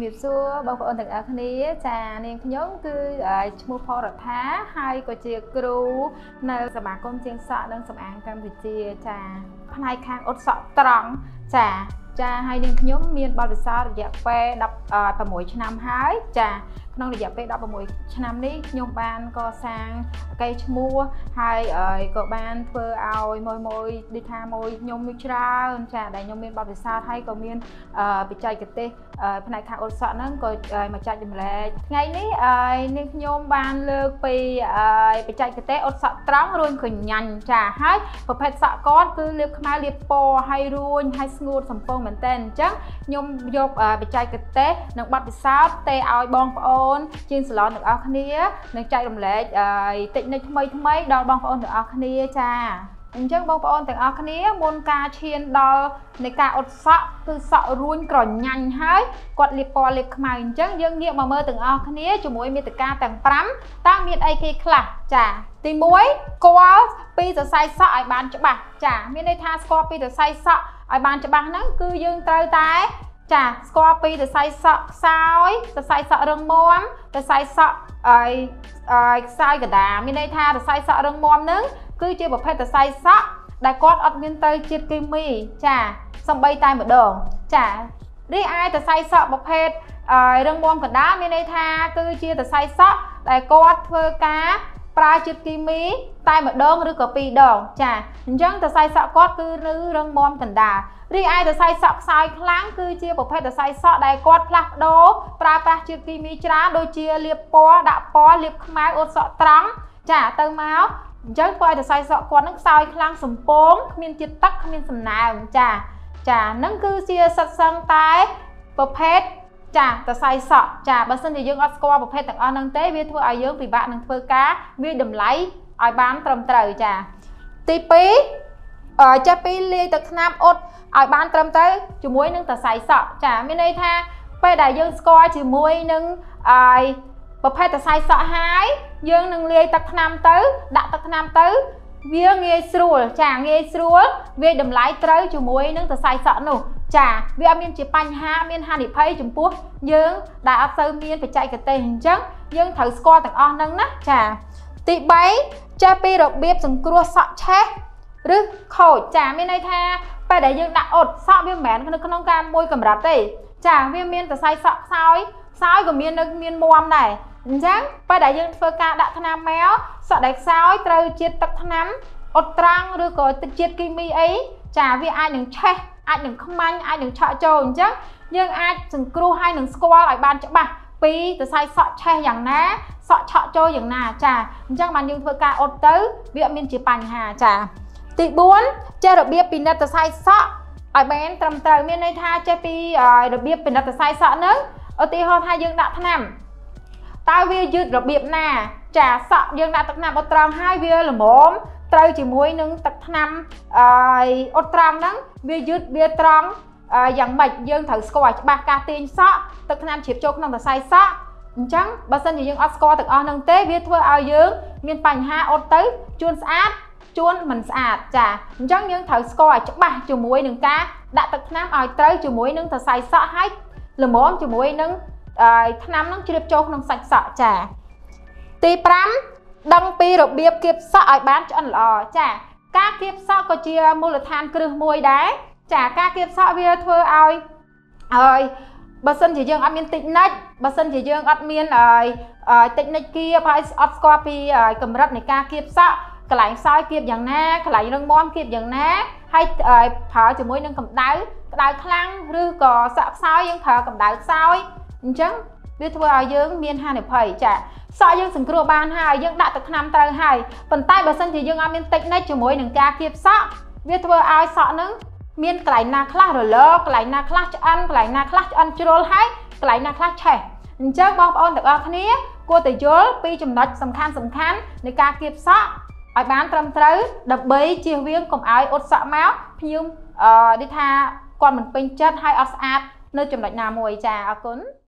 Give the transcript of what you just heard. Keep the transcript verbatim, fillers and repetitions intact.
nghiệp xưa bao ơn từng ở khné trà nên nhóm cứ mua phô rửa thá hai có chia kêu nơi sầm áng công chiên sọ đang sầm áng Campuchia trà hai khang ốt sọ trắng trà trà hai đêm nhóm miền bao giờ sao dạ phe đập tầm mũi năm hái trà nông để dạ phe đập tầm mũi năm ní nhung ban co sang cây mua hai ở cọ ban phơ ao môi môi đi tha môi nhung mít ra trà đại nhung miền bao giờ sao hay có miền bị chạy cái tê phần này khang ốt sọ nó coi mà chạy dùm lệ ngày ní nên nhung ban lược bị bị chạy cái tê ốt sọ trắng luôn khởi nhằn trà hai và phải sọ con cứ liệp khai liệp po hay ruồi hay ngô sầm phong mình tên chắc nhung dục bị chạy cái tê nâng bắt bị sao tê ao bong ôn trên salon được ao khné nâng chạy đồng lệ tịnh này mấy mấy đo bong ôn được ao khné cha chắc bong ôn từ ao khné môn ca chiên đo này ca ốt sọ từ sọ ruồi cỏ nhanh hái quạt liệp po liệp khai chắc dương nghiệm mà mơ từng ao khné chủ mũi mi từ ca tầng pram tăng miệt ai kia khla cha tìm muối có pi từ sai sọ ai bán cho bà cha miệt đây tha score pi từ sai sọ ai bàn cho bạn nó cứ dương trời tái chả scorpi từ sai sọ sao từ sai sọ rừng mom từ sai sọ ai sai cả đà mình đây tha từ sai sọ rừng mom nứng cứ chơi một phép từ sai sọ đại cốt ở miền tây chiết kim mi chả xong bay tay một đường chả đi ai từ sai sọ một phép rừng mom cả đá mình đây tha cứ chia từ sai sọ đại cốt phơ cá pra chiết kim mi tay một đơnឬក៏ពីរដងចាអញ្ចឹងទៅសៃសក់គាត់គឺរឹងមាំកណ្ដាលរីឯទៅសៃសក់ខ្សោយខ្លាំងគឺជាប្រភេទទៅសៃសក់ដែលគាត់ផ្លាស់ប្ដូរប្រើប្រាស់ជាតិគីមីច្រើនដូចជាលាបពណ៌ដាក់ពណ៌លាបខ្មៅអ៊ុតសក់ត្រង់ចាទៅមកអញ្ចឹងគាត់ទៅសៃសក់គាត់នឹងខ្សោយខ្លាំងសំពងគ្មានជាតិទឹកគ្មានសំណើមចាចានឹងគឺជាសិតសឹងតែប្រភេទចាតសៃសក់ចាបើសិនជាយើងអត់ស្គាល់ប្រភេទទាំងអស់ហ្នឹងទេវាធ្វើឲ្យយើងពិបាកនឹងធ្វើការវាតម្លៃឲ្យបានត្រឹមត្រូវចាទីពីរចាពីលាយទឹកថ្នាំអ៊ុតឲ្យបានត្រឹមត្រូវជាមួយនឹងតសៃសក់ចាមានន័យថាពេលដែលយើងស្គាល់ជាមួយនឹងឲ្យប្រភេទតសៃសក់ហើយយើងនឹងលាយទឹកថ្នាំទៅដាក់ទឹកថ្នាំទៅវាងាយស្រួលចាងាយស្រួលវាតម្លៃត្រូវជាមួយនឹងតសៃសក់នោះចាវាអត់មានជាបញ្ហាមានហានិភ័យចំពោះយើងដែលអត់សូវមានបច្ចេកទេសអញ្ចឹងយើងត្រូវស្គាល់ទាំងអស់ហ្នឹងណាចាទីបីចេះពីរបៀបសង្គ្រោះសក់ឆេះឬខូចចាមានន័យថាពេលដែលយើងដាក់អ៊ុតសក់វាមិនមែននៅក្នុងការមួយកម្រិតទេចាវាមានតសៃសក់ខ្សោយខ្សោយក៏មាននៅមានមាំដែរអញ្ចឹងពេលដែលយើងធ្វើការដាក់ថ្នាំមកសក់ដែលខ្សោយត្រូវជាតិទឹកថ្នាំអ៊ុតត្រង់ឬក៏ទឹកជាតិគីមីអីចាវាអាចនឹងឆេះអាចនឹងខ្មាញ់អាចនឹងឆក់ចូលអញ្ចឹងយើងអាចសង្គ្រោះហើយនឹងស្គាល់ឲ្យបានច្បាស់ពីតសៃសក់ឆេះយ៉ាងណាសក់ឆក់ចូលយ៉ាងណាចាអញ្ចឹងបានយើងធ្វើការអ៊ុតទៅវាអត់មានជាបញ្ហាចាទីបួនចេះរបៀបពិនិត្យតសៃសក់ឲ្យបានត្រឹមត្រូវមានន័យថាចេះពីរបៀបពិនិត្យតសៃសក់ហ្នឹងឧទាហរណ៍ថាយើងដាក់ថ្នាំតើវាយឺតរបៀបណាចាសក់យើងដាក់ទឹកថ្នាំអ៊ុតត្រង់ហើយវាល្មមត្រូវជាមួយនឹងទឹកថ្នាំអ៊ុតត្រង់ហ្នឹងវាយឺតវាត្រង់យ៉ាងម៉េចយើងត្រូវស្គាល់ឲ្យច្បាស់ការទាញសក់ទឹកថ្នាំជ្រាបចូលក្នុងតសៃសក់អញ្ចឹងបើសិនជាយើងអត់ស្គាល់ទាំងអស់ហ្នឹងទេវាធ្វើឲ្យយើងមានបញ្ហាអ៊ុតទៅជួនស្អាតជួនមិនស្អាតចាអញ្ចឹងយើងត្រូវស្គាល់ឲ្យច្បាស់ជាមួយនឹងការដាក់ទឹកថ្នាំឲ្យត្រូវជាមួយនឹងតសៃសក់ហើយល្មមជាមួយនឹងថ្នាំហ្នឹងជ្រាបចូលក្នុងសាច់សក់ចាទីប្រាំដឹងពីរបៀបគៀបសក់ឲ្យបានឆ្អិនល្អចាការគៀបសក់ក៏ជាមូលដ្ឋានគ្រឹះមួយដែរចាការគៀបសក់វាធ្វើឲ្យឲ្យបើសិនជាយើងអត់មានតិចនិចបើសិនជាយើងអត់មានតិចនិចគៀបហើយអត់ស្គាល់ពីកម្រិតនៃការគៀបសក់កន្លែងខ្សោយគៀបយ៉ាងណាកន្លែងរឹងមាំគៀបយ៉ាងណាហើយប្រើជាមួយនឹងកម្ដៅក្ដៅខ្លាំងឬក៏សក់ខ្សោយយើងប្រើកម្ដៅខ្សោយអញ្ចឹងវាធ្វើឲ្យយើងមានហានិភ័យចាសក់យើងសង្គ្រោះបានហើយយើងដាក់ទឹកថ្នាំត្រូវហើយប៉ុន្តែបើសិនជាយើងអត់មានតិចនិចជាមួយនឹងការគៀបសក់វាធ្វើឲ្យសក់ហ្នឹងមានកន្លែងណាខ្លះរលើកន្លែងណាខ្លះឆ្អិនកន្លែងណាខ្លះឆ្អិនជ្រុលហើយកន្លែងណាខ្លះឆេះអញ្ចឹងបងប្អូនទាំងអស់គ្នាគួរតែយល់ពីចំណុចសំខាន់សំខាន់នៃការគៀបសក់ឲ្យបានត្រឹមត្រូវដើម្បីជៀសវាងកុំឲ្យអ៊ុតសក់មកភ្ញៀវអឺនិយាយថាគាត់មិនពេញចិត្តហើយអត់ស្អាតនៅចំណុចណាមួយចាអរគុណ